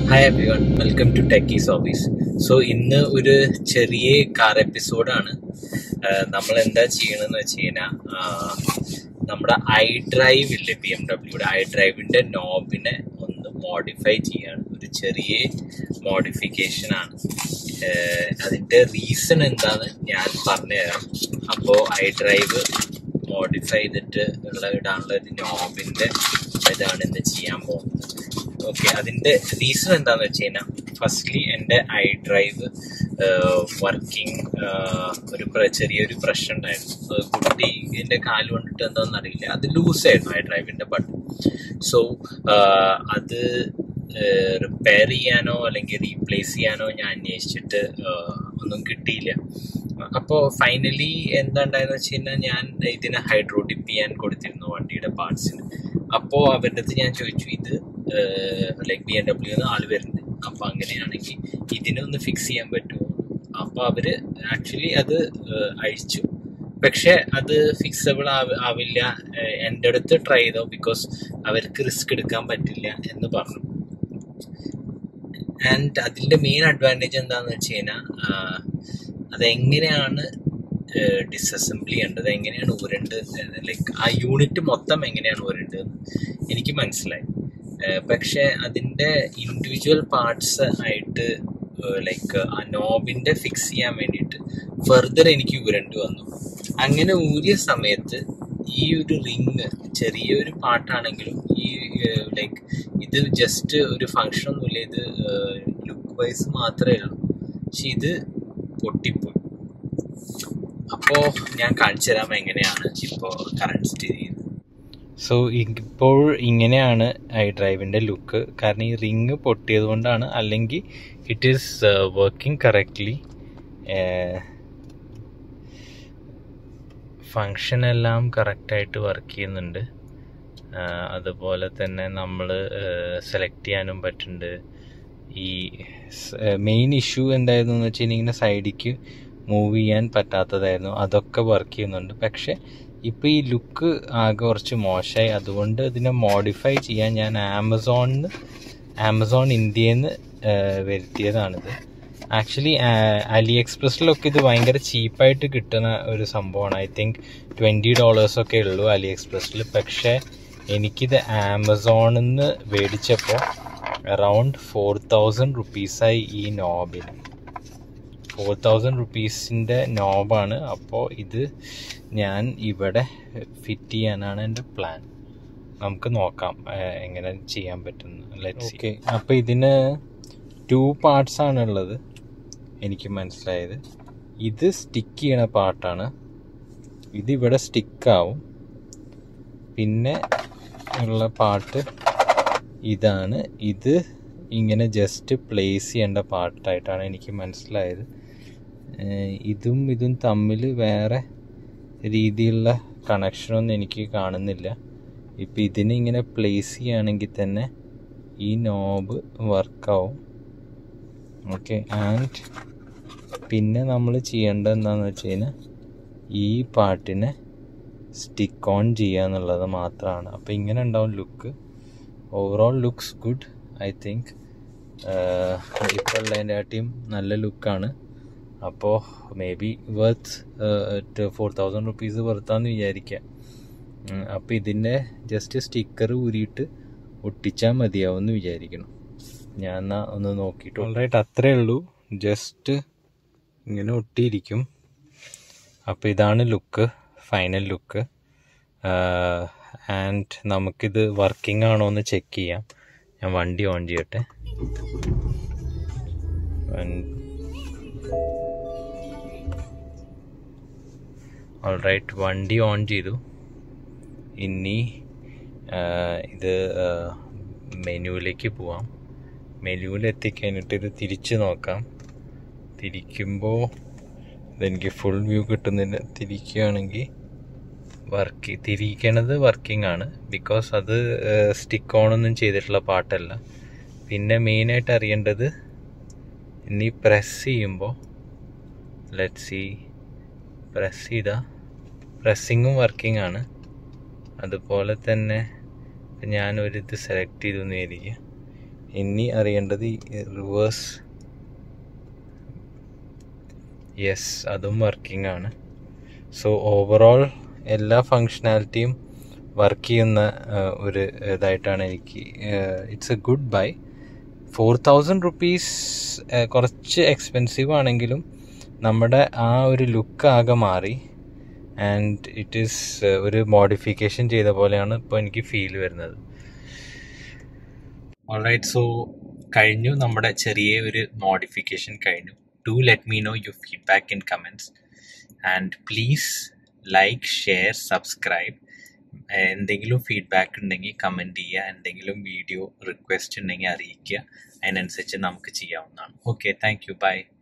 Hi everyone, welcome to techies hobbies. So ഇന്ന് ഒരു ചെറിയ കാർ എപ്പിസോഡാണ്. നമ്മൾ എന്താ ചെയ്യണമെന്ന് വെച്ച് കഴിഞ്ഞാൽ നമ്മുടെ iDrive ഇല്ലേ, BMW iDriveന്റെ നോബിനെ ഒന്ന് മോഡിഫൈ ചെയ്യാണ്. ഒരു ചെറിയ മോഡിഫിക്കേഷൻ ആണ്. അതിന്റെ റീസൺ എന്താന്ന് ഞാൻ പറഞ്ഞുതരാം. അപ്പോൾ iDrive മോഡിഫൈ ചെയ്തിട്ട് ഇടാനുള്ള ഒരു നോബിന്റെ ഇതാണ് ഇന്ന് ചെയ്യാൻ പോകുന്നത്. ഓക്കെ, അതിന്റെ റീസൺ എന്താന്ന് വെച്ച് കഴിഞ്ഞാൽ, ഫസ്റ്റ്ലി എൻ്റെ iDrive വർക്കിംഗ് ചെറിയൊരു പ്രശ്നം ഉണ്ടായിരുന്നു. കുട്ടീൻ്റെ കാല് കൊണ്ടിട്ട് എന്താണെന്ന് അറിയില്ല, അത് ലൂസായിരുന്നു iDriveന്റെ ബട്ടൺ. സോ അത് റിപ്പയർ ചെയ്യാനോ അല്ലെങ്കിൽ റീപ്ലേസ് ചെയ്യാനോ ഞാൻ അന്വേഷിച്ചിട്ട് ഒന്നും കിട്ടിയില്ല. അപ്പോൾ ഫൈനലി എന്താ ഉണ്ടായെന്ന് വെച്ച് കഴിഞ്ഞാൽ, ഞാൻ ഇതിനെ ഹൈഡ്രോ ഡിപ്പ് ചെയ്യാൻ കൊടുത്തിരുന്നു വണ്ടിയുടെ പാർട്സിന്. അപ്പോൾ അവരുടെ അടുത്ത് ഞാൻ ചോദിച്ചു, ഇത് ലൈക്ക് BMW ആള് വരുന്നുണ്ട്, അപ്പോൾ അങ്ങനെയാണെങ്കിൽ ഇതിനൊന്ന് ഫിക്സ് ചെയ്യാൻ പറ്റുമോ? അപ്പോൾ അവര് ആക്ച്വലി അത് അഴിച്ചു. പക്ഷെ അത് ഫിക്സബിൾ ആവില്ല, എൻ്റെ അടുത്ത് ട്രൈ ചെയ്തോ, ബിക്കോസ് അവർക്ക് റിസ്ക് എടുക്കാൻ പറ്റില്ല എന്ന് പറഞ്ഞു. ആൻഡ് അതിൻ്റെ മെയിൻ അഡ്വാൻറ്റേജ് എന്താണെന്ന് വെച്ച് കഴിഞ്ഞാൽ, അതെങ്ങനെയാണ് ഡിസസംബിൾ ചെയ്യേണ്ടത്, എങ്ങനെയാണ് ഊരേണ്ടത്, ലൈക്ക് ആ യൂണിറ്റ് മൊത്തം എങ്ങനെയാണ് ഊരേണ്ടതെന്ന് എനിക്ക് മനസ്സിലായി. പക്ഷെ അതിൻ്റെ ഇൻഡിവിജ്വൽ പാർട്സ് ആയിട്ട് ലൈക്ക് ആ നോബിൻ്റെ ഫിക്സ് ചെയ്യാൻ വേണ്ടിയിട്ട് ഫെർദർ എനിക്ക് ഊരേണ്ടി വന്നു. അങ്ങനെ ഊരിയ സമയത്ത് ഈ ഒരു റിങ് ചെറിയൊരു പാർട്ടാണെങ്കിലും ഈ ലൈക്ക് ഇത് ജസ്റ്റ് ഒരു ഫങ്ഷൻ ഒന്നുമില്ല, ഇത് ലുക്ക് വൈസ് മാത്രമേ ഉള്ളൂ. പക്ഷെ ഇത് പൊട്ടിപ്പോയി. അപ്പോൾ ഞാൻ കാണിച്ചു തരാം എങ്ങനെയാണ് ഇപ്പോൾ കറണ്ട് സ്ഥിതി ചെയ്യുന്നത്. സോ ഇപ്പോൾ ഇങ്ങനെയാണ് iDriveന്റെ ലുക്ക്. കാരണം ഈ റിങ് പൊട്ടിയത് കൊണ്ടാണ്, അല്ലെങ്കിൽ it is working correctly. Function എല്ലാം കറക്റ്റായിട്ട് വർക്ക് ചെയ്യുന്നുണ്ട്. അതുപോലെ തന്നെ നമ്മൾ സെലക്ട് ചെയ്യാനും പറ്റുന്നുണ്ട്. ഈ മെയിൻ ഇഷ്യൂ എന്തായിരുന്നു എന്ന് വെച്ച് കഴിഞ്ഞാൽ, ഇങ്ങനെ സൈഡിലേക്ക് മൂവ് ചെയ്യാൻ പറ്റാത്തതായിരുന്നു. അതൊക്കെ വർക്ക് ചെയ്യുന്നുണ്ട്. പക്ഷെ ഇപ്പോൾ ഈ ലുക്ക് ആകെ കുറച്ച് മോശമായി. അതുകൊണ്ട് ഇതിനെ മോഡിഫൈ ചെയ്യാൻ ഞാൻ ആമസോൺ ഇന്ത്യയിൽ നിന്ന് വരുത്തിയതാണിത്. ആക്ച്വലി AliExpressലൊക്കെ ഇത് ഭയങ്കര ചീപ്പായിട്ട് കിട്ടുന്ന ഒരു സംഭവമാണ്. ഐ തിങ്ക് $20 ഉള്ളൂ AliExpressൽ. പക്ഷേ എനിക്കിത് ആമസോണിൽ നിന്ന് മേടിച്ചപ്പോൾ അറൗണ്ട് 4000 rupees-ആയി ഈ നോബിന്. 4000 rupees-ന്റെ നോബാണ്. അപ്പോൾ ഇത് ഞാൻ ഇവിടെ ഫിറ്റ് ചെയ്യാനാണ് എൻ്റെ പ്ലാൻ. നമുക്ക് നോക്കാം എങ്ങനെ ചെയ്യാൻ പറ്റുന്നു. ഓക്കെ, അപ്പോൾ ഇതിന് 2 parts ആണുള്ളത് എനിക്ക് മനസ്സിലായത്. ഇത് സ്റ്റിക്ക് ചെയ്യണ പാർട്ടാണ്, ഇതിവിടെ സ്റ്റിക്കാവും. പിന്നെ ഉള്ള പാർട്ട് ഇതാണ്. ഇത് ഇങ്ങനെ ജസ്റ്റ് പ്ലേസ് ചെയ്യേണ്ട പാർട്ടായിട്ടാണ് എനിക്ക് മനസ്സിലായത്. ഇതും തമ്മിൽ വേറെ രീതിയിലുള്ള കണക്ഷനൊന്നും എനിക്ക് കാണുന്നില്ല. ഇപ്പം ഇതിനെ ഇങ്ങനെ പ്ലേസ് ചെയ്യുകയാണെങ്കിൽ തന്നെ ഈ നോബ് വർക്കാവും. ഓക്കെ, ആൻഡ് പിന്നെ നമ്മൾ ചെയ്യേണ്ടത് എന്താണെന്ന് വെച്ച് കഴിഞ്ഞാൽ, ഈ പാർട്ടിനെ സ്റ്റിക്ക് ഓൺ ചെയ്യുക എന്നുള്ളത് മാത്രമാണ്. അപ്പോൾ ഇങ്ങനെ ഉണ്ടാവും look. Overall looks good. I think ഇപ്പോൾ ഉള്ളതിൻ്റെകാട്ടിയും നല്ല ലുക്കാണ്. അപ്പോൾ മേ ബി വർത്ത് 4000 rupees വർത്താന്ന് വിചാരിക്കാം. അപ്പോൾ ഇതിൻ്റെ ജസ്റ്റ് സ്റ്റിക്കർ ഊരിയിട്ട് ഒട്ടിച്ചാൽ മതിയാവും എന്ന് വിചാരിക്കണം. ഞാൻ എന്നാൽ ഒന്ന് നോക്കിയിട്ട്. ഓൾറൈറ്റ്, അത്രേ ഉള്ളൂ. ജസ്റ്റ് ഇങ്ങനെ ഒട്ടിയിരിക്കും. അപ്പോൾ ഇതാണ് ലുക്ക്, ഫൈനൽ ലുക്ക്. ആൻഡ് നമുക്കിത് വർക്കിംഗ് ആണോ എന്ന് ചെക്ക് ചെയ്യാം. ഞാൻ വണ്ടി ഓൺ ചെയ്യട്ടെ. ഓൾറൈറ്റ്, വണ്ടി ഓൺ ചെയ്തു. ഇനി ഇത് മെനുവിലേക്ക് പോവാം. മെനുവിൽ എത്തിക്കഴിഞ്ഞിട്ട് ഇത് തിരിച്ച് നോക്കാം. തിരിക്കുമ്പോൾ ഇതെനിക്ക് ഫുൾ വ്യൂ കിട്ടുന്നില്ല. തിരിക്കുകയാണെങ്കിൽ തിരിക്കണത് വർക്കിംഗ് ആണ്, ബിക്കോസ് അത് സ്റ്റിക്ക് ഓണൊന്നും ചെയ്തിട്ടുള്ള പാട്ടല്ല. പിന്നെ മെയിനായിട്ട് അറിയേണ്ടത്, ഇനി പ്രസ് ചെയ്യുമ്പോൾ ലെറ്റ്സ് സീ, പ്രസ് ചെയ്താൽ പ്രസ്സിങ്ങും വർക്കിംഗ് ആണ്. അതുപോലെ തന്നെ ഞാനൊരിത് സെലക്ട് ചെയ്തു എന്ന് വിചാരിക്കുക. ഇനി അറിയേണ്ടത് റിവേഴ്സ്. യെസ്, അതും വർക്കിംഗ് ആണ്. സോ ഓവറോൾ എല്ലാ ഫങ്ഷനാലിറ്റിയും വർക്ക് ചെയ്യുന്ന ഒരു ഇതായിട്ടാണ് എനിക്ക്. It's a good buy. 4000 rupees കുറച്ച് എക്സ്പെൻസീവ് ആണെങ്കിലും നമ്മുടെ ആ ഒരു ലുക്ക് ആകെ മാറി. ആൻഡ് ഇറ്റ് ഈസ് ഒരു മോഡിഫിക്കേഷൻ ചെയ്ത പോലെയാണ് ഇപ്പോൾ എനിക്ക് ഫീൽ വരുന്നത്. ഓൾറൈറ്റ്, സോ കഴിഞ്ഞു നമ്മുടെ ചെറിയ ഒരു മോഡിഫിക്കേഷൻ കഴിഞ്ഞു. Do let me know your feedback in comments and please like, share, subscribe. എന്തെങ്കിലും ഫീഡ്ബാക്ക് ഉണ്ടെങ്കിൽ കമൻറ്റ് ചെയ്യുക. എന്തെങ്കിലും വീഡിയോ റിക്വസ്റ്റ് ഉണ്ടെങ്കിൽ അറിയിക്കുക. അതിനനുസരിച്ച് നമുക്ക് ചെയ്യാവുന്നതാണ്. Okay, thank you, by.